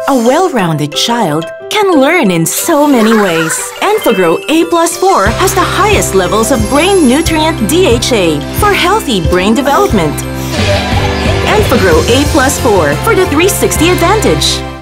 A well-rounded child can learn in so many ways. Enfagrow A+4 has the highest levels of brain nutrient DHA for healthy brain development. Enfagrow A+4 for the 360 advantage.